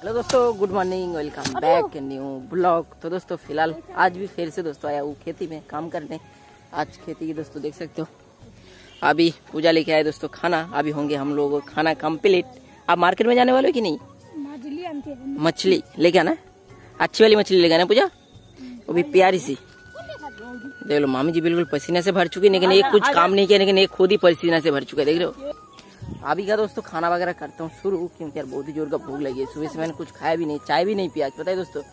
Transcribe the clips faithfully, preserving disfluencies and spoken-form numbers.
Hello दोस्तों, good morning, welcome back new blog. तो दोस्तों फिलहाल आज भी फिर से दोस्तों आया हूँ खेती में काम करने। आज खेती की दोस्तों देख सकते हो, अभी पूजा लेके आए दोस्तों खाना। अभी होंगे हम लोग खाना कंप्लीट। आप मार्केट में जाने वाले हो कि नहीं? मछली लेके आना, अच्छी वाली मछली लेके आना पूजा, वो भी प्यारी सी। देख लो मामी जी बिल्कुल पसीने से भर चुकी, लेकिन एक कुछ काम नहीं किया, लेकिन एक खुद ही पसीने से भर चुका है। देख रहे हो। अभी का दोस्तों खाना वगैरह करता हूँ शुरू, क्योंकि यार बहुत ही जोर का भूख लगी है। सुबह से मैंने कुछ खाया भी नहीं, चाय भी नहीं पिया, पता है दोस्तों।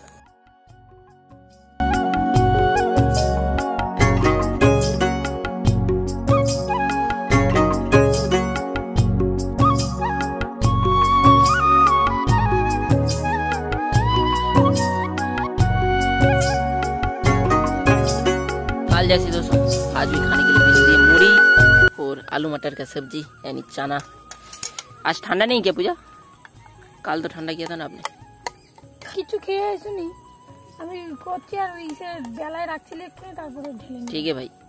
काल जैसे दोस्तों आज भी खाने के लिए भेज दी मूढ़ी और आलू मटर का सब्जी यानी चना। आज ठंडा नहीं किया पूजा? काल तो ठंडा किया था ना आपने। কিছু খেয়ে আসুনি, আমি করছি আর ইসে বেলায় রাখছিলে একটু, তারপরে ঢেলে। ठीक है भाई,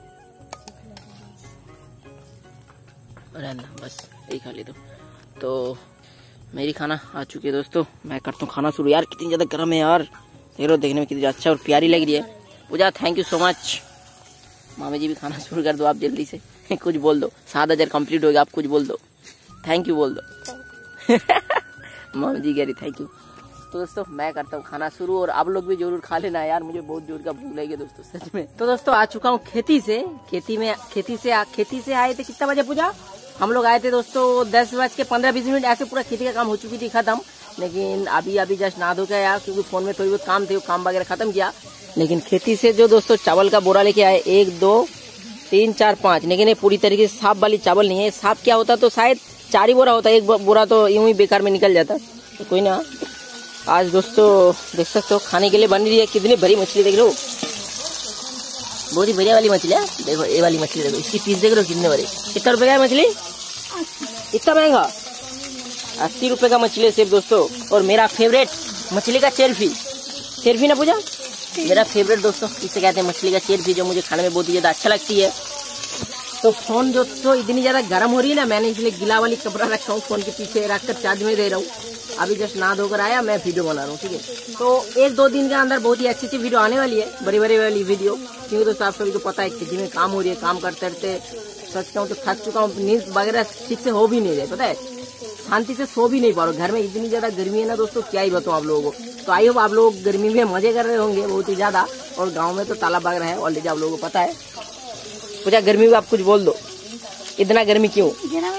रहना बस यही खा ले दो। तो मेरी खाना आ चुकी है दोस्तों, मैं करता हूँ खाना शुरू। यार कितनी ज्यादा गर्म है यार, देख लो देखने में कितनी अच्छा और प्यारी लग रही है। Puja thank you so much. मामी जी भी खाना शुरू कर दो आप जल्दी से। कुछ बोल दो, सात हजार कम्प्लीट हो गया, आप कुछ बोल दो, थैंक यू बोल दो। मामी जी कह रही थैंक यू। तो दोस्तों मैं करता हूँ खाना शुरू, और आप लोग भी जरूर खा लेना यार, मुझे बहुत जोर का भूख लगी दोस्तों सच में। तो दोस्तों आ चुका हूँ खेती से। खेती में खेती से आ, खेती से आए थे कितना बजे पूजा? हम लोग आए थे दोस्तों दस बज के पंद्रह बीस मिनट, ऐसे पूरा खेती का काम हो चुकी थी खत्म। लेकिन अभी अभी जस्ट नहा धो के आया, क्योंकि फोन में थोड़ी बहुत काम थे, वो काम वगैरह खत्म किया। लेकिन खेती से जो दोस्तों चावल का बोरा लेके आए, एक दो तीन चार पाँच, लेकिन ये पूरी तरीके से साफ वाली चावल नहीं है। साफ क्या होता तो शायद चार ही बोरा होता, एक बोरा तो यूं ही बेकार में निकल जाता। तो कोई ना, आज दोस्तों देख सकते हो खाने के लिए बन रही है। कितनी बड़ी मछली देख लो, बहुत ही बढ़िया वाली मछली है। देखो ये वाली मछली देखो, इसकी पीस देख लो कितने बड़े। कितना रुपए का है मछली? इतना महंगा, अस्सी रुपए का मछली है सिर्फ दोस्तों। और मेरा फेवरेट मछली का चेरफी, चेरफी ना पूजा, मेरा फेवरेट दोस्तों इसे कहते हैं मछली का चेरफी, जो मुझे खाने में बहुत ही ज्यादा अच्छा लगती है। तो फोन दोस्तों इतनी ज्यादा गर्म हो रही है ना, मैंने इसलिए गिला वाली कपड़ा रखा हूँ, फोन के पीछे रखकर चार्ज में दे रहा हूँ। अभी जस्ट नहा धोकर आया, मैं वीडियो बना रहा हूँ, ठीक है। तो एक दो दिन के अंदर बहुत ही अच्छी अच्छी वीडियो आने वाली है, बड़ी बड़ी वाली वीडियो, क्योंकि दोस्तों आप सभी को पता है खेती में काम हो रही है। काम करते करते सच कहूँ तो थक चुका हूँ, नींद वगैरह ठीक से हो भी नहीं रहे, पता है, शांति से सो भी नहीं पा रहा हूँ। घर में इतनी ज्यादा गर्मी है ना दोस्तों, क्या ही बताऊँ आप लोगों को। तो आई होप आप लोग गर्मी में मजे कर रहे होंगे बहुत ही ज्यादा, और गाँव में तो तालाब वगैरह है ऑलरेडी, आप लोगों को पता है। कुछ गर्मी में आप कुछ बोल दो, इतना गर्मी क्यों?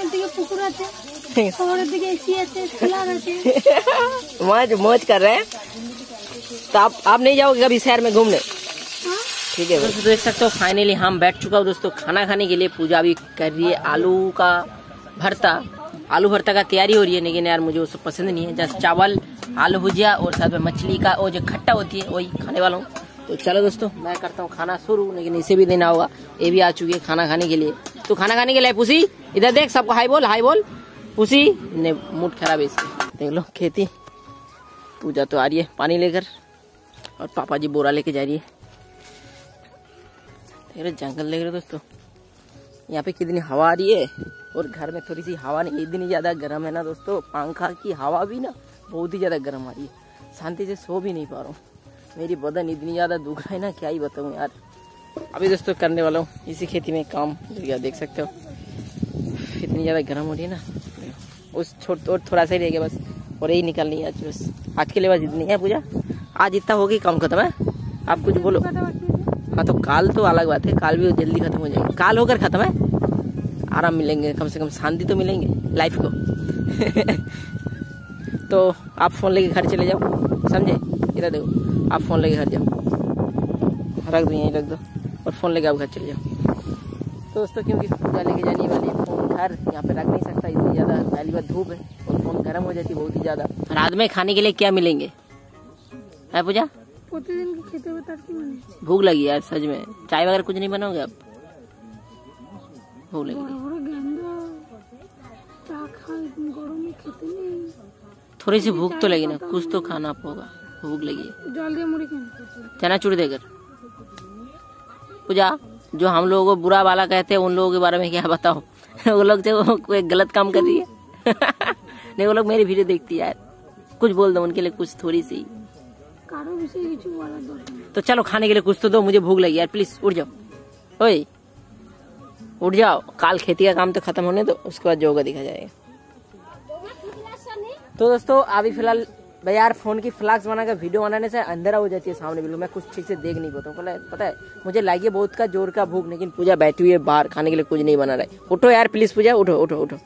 मौज मौज कर रहे हैं। तो आप आप नहीं जाओगे कभी शहर में घूमने? ठीक है दोस्तों, देख सकते हो फाइनली हम बैठ चुका हूँ दोस्तों खाना खाने के लिए। पूजा भी कर रही है आलू का भरता, आलू भरता का तैयारी हो रही है। लेकिन यार मुझे वो सब पसंद नहीं है, जैसे चावल आलू भुजिया और साथ में मछली का वो जो खट्टा होती है वही खाने वाला हूँ। तो चलो दोस्तों मैं करता हूँ खाना शुरू, लेकिन इसे भी देना होगा, ये भी आ चुकी है खाना खाने के लिए। तो खाना खाने के लिए पुसी इधर देख, सबको हाई बोल, हाई बोल पुसी ने, मूड खराब है इसकी। देख लो खेती, पूजा तो आ रही है पानी लेकर, और पापा जी बोरा लेके जा रही है। देख रहे जंगल देख रहे दोस्तों, यहाँ पे कितनी हवा आ रही है, और घर में थोड़ी सी हवा नहीं, इतनी ज्यादा गर्म है ना दोस्तों, पंखा की हवा भी ना बहुत ही ज्यादा गर्म आ रही है, शांति से सो भी नहीं पा रहा हूँ। मेरी बदन इतनी ज्यादा दुख रहा है ना, क्या ही बताऊँ यार। अभी दोस्तों करने वाला हूँ इसी खेती में काम, देख सकते हो इतनी ज्यादा गर्म हो रही है ना, उस छोट और थोड़ा सा ही रह गया बस, और यही निकलनी है आज। बस आज के लिए बस इतनी है पूजा, आज इतना हो गई काम खत्म है। आप कुछ बोलो। हाँ तो काल तो अलग बात है, काल भी जल्दी खत्म हो जाएगी, काल होकर खत्म है, आराम मिलेंगे, कम से कम शांति तो मिलेंगे लाइफ को। तो आप फोन लेके घर चले जाओ, समझे? इधर देखो, आप फोन लेके घर जाओ, रख दो यहीं रख दो, और फोन लेके आप घर चले जाओ। तो दोस्तों क्योंकि पूजा लेके जाने वाली है, फोन घर यहाँ पे रख नहीं सकता, इतनी ज्यादा पहली बार धूप है, और फोन गर्म हो जाती है बहुत ही ज्यादा। रात में खाने के लिए क्या मिलेंगे है पूजा? प्रतिदिन की खेती बताती हूँ। भूख लगी यार सच में, चाय वगैरह कुछ नहीं बनाओगे आप? भूख लगी, थोड़ी सी भूख तो लगी ना, कुछ तो खाना होगा, भूख लगी है। जल्दी मुड़ी चना चूड़ी देकर पूजा, जो हम लोगों को बुरा वाला कहते हैं उन लोगों के बारे में क्या बताओ। वो लोग जो कोई गलत काम कर रही है। नहीं वो लोग मेरी वीडियो देखती है यार, कुछ बोल दो उनके लिए, कुछ थोड़ी सी। कारो विषय কিছু বলার দরকার নেই। तो चलो खाने के लिए कुछ तो दो, मुझे भूख लगी यार, प्लीज उठ जाओ। ओए उठ जाओ, काल खेती का काम तो खत्म होने दो, उसके बाद जो होगा देखा जाएगा। तो दोस्तों अभी फिलहाल भाई यार फोन की फ्लैक्स बनाकर वीडियो बनाने से अंधेरा हो जाती है सामने, बिल्कुल मैं कुछ ठीक से देख नहीं पाता हूँ। पता है मुझे लगी बहुत का जोर का भूख, लेकिन पूजा बैठी हुई है बाहर, खाने के लिए कुछ नहीं बना रहा है। उठो यार प्लीज पूजा, उठो उठो उठो।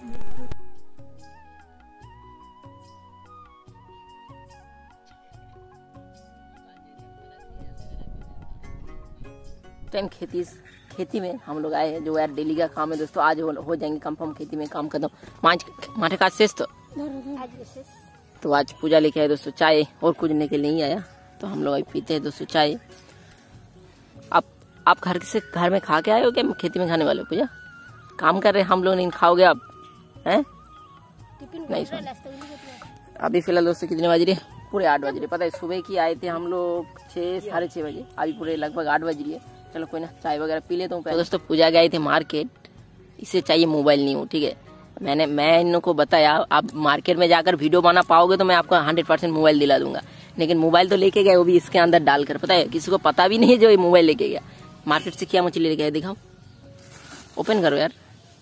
टाइम खेती खेती में हम लोग आए हैं, जो यार डेली का काम है दोस्तों, आज हो, हो जाएंगे कंफर्म खेती में काम खत्म। मांझ माठे का शेष तो तो आज पूजा लेके आए दोस्तों चाय, और कुछ लेके नहीं आया, तो हम लोग अभी पीते हैं दोस्तों चाय। आप आप घर से घर में खा के आए हो क्या खेती में खाने वाले हो? पूजा काम कर रहे हैं हम लोग, नहीं खाओगे आप हैं? नहीं सुन। अभी फिलहाल दोस्तों कितने बज रहे? पूरे आठ बज रहे। पता है सुबह की आए थे हम लोग छः साढ़े छः बजे, अभी पूरे लगभग आठ बज रही है। चलो कोई ना, चाय वगैरह पी लेता हूँ। तो दोस्तों पूजा गए थे मार्केट, इसे चाहिए मोबाइल नहीं हो, ठीक है। मैंने मैं इन लोगों को बताया आप मार्केट में जाकर वीडियो बना पाओगे तो मैं आपको हंड्रेड परसेंट मोबाइल दिला दूंगा, लेकिन मोबाइल तो लेके गए, वो भी इसके अंदर डालकर। पता है किसी को पता भी नहीं है जो ये मोबाइल लेके गया। मार्केट से क्या मछली लेके आए दिखाओ, ओपन करो यार,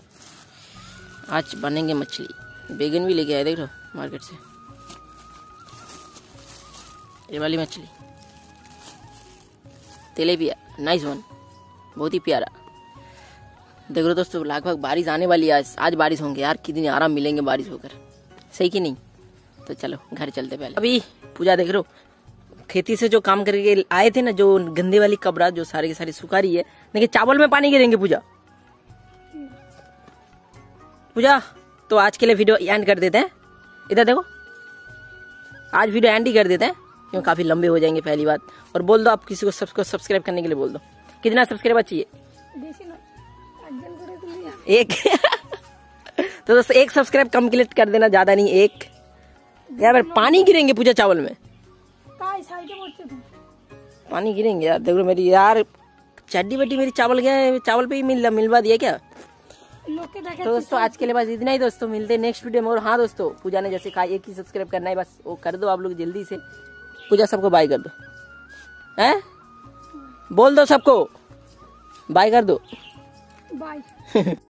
आज बनेंगे मछली। बैगन भी लेके आए देख लो मार्केट से, ये वाली मछली तेलेपिया, नाइस वन, बहुत ही प्यारा। देख लो दोस्तों लगभग बारिश आने वाली है, आज आज बारिश होंगे यार, कितनी आराम मिलेंगे बारिश होकर, सही कि नहीं। तो चलो घर चलते पहले। अभी पूजा देख लो खेती से जो काम करके आए थे ना, जो गंदे वाली कबरा जो सारी की सारी सुखा रही है, लेकिन चावल में पानी गिरेंगे पूजा। पूजा तो आज के लिए वीडियो एंड कर देते हैं, इधर देखो, आज वीडियो एंड ही कर देते हैं क्योंकि काफी लंबे हो जाएंगे पहली बात। और बोल दो आप किसी को सबको सब्सक्राइब करने के लिए बोल दो, कितना सब्सक्राइबर चाहिए? एक तो दोस्तों एक सब्सक्राइब कंप्लीट कर देना, ज्यादा नहीं, एक। यार पानी गिरेंगे पूजा चावल में, पानी गिरेंगे यार। देखो मेरी यार चड्डी बड्डी मेरी चावल गया, चावल पे ही मिल मिलवा दिया क्या? तो दोस्तों आज के लिए बस इतना ही दोस्तों, मिलते हैं नेक्स्ट वीडियो में। और हाँ दोस्तों पूजा ने जैसे कहा एक ही सब्सक्राइब करना है, बस वो कर दो आप लोग जल्दी से। पूजा सबको बाय कर दो, हैं? बोल दो सबको बाय कर दो, बाय।